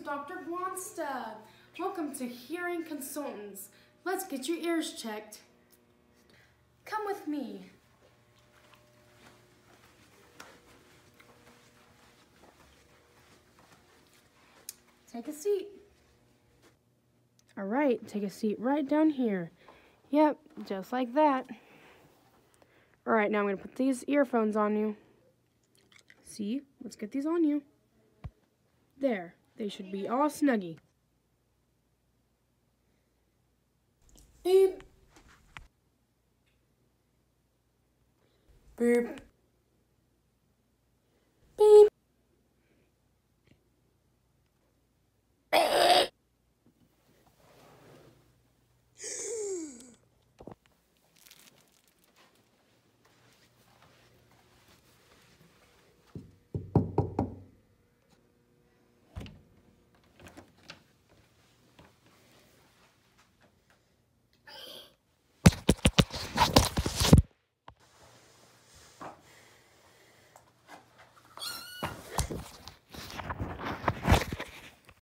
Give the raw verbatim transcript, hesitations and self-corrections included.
Doctor Qwansta. Welcome to Hearing Consultants. Let's get your ears checked. Come with me. Take a seat. All right, take a seat right down here. Yep, just like that. All right, now I'm going to put these earphones on you. See? Let's get these on you. There, they should be all snuggy. Beep. Beep.